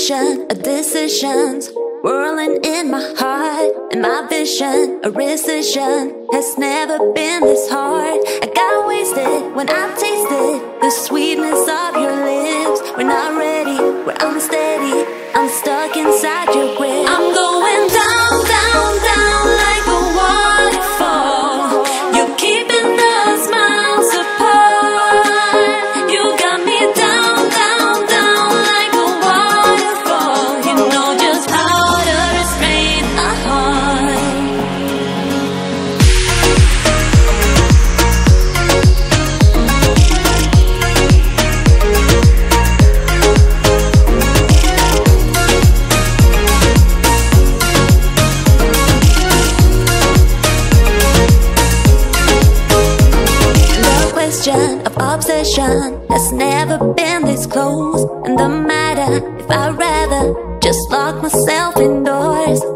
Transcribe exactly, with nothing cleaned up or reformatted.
ocean of decisions whirling in my heart, and my vision, a rescission, has never been this hard. I got wasted when I tasted the sweetness of your lips. We're not ready, we're unsteady, I'm stuck inside your grip. I'm going down, down, down like a waterfall. You're keeping us miles apart. You got me down, down, down like a waterfall. You know just how to restrain a heart. Of obsession has never been this close. And the matter if I'd rather just lock myself indoors.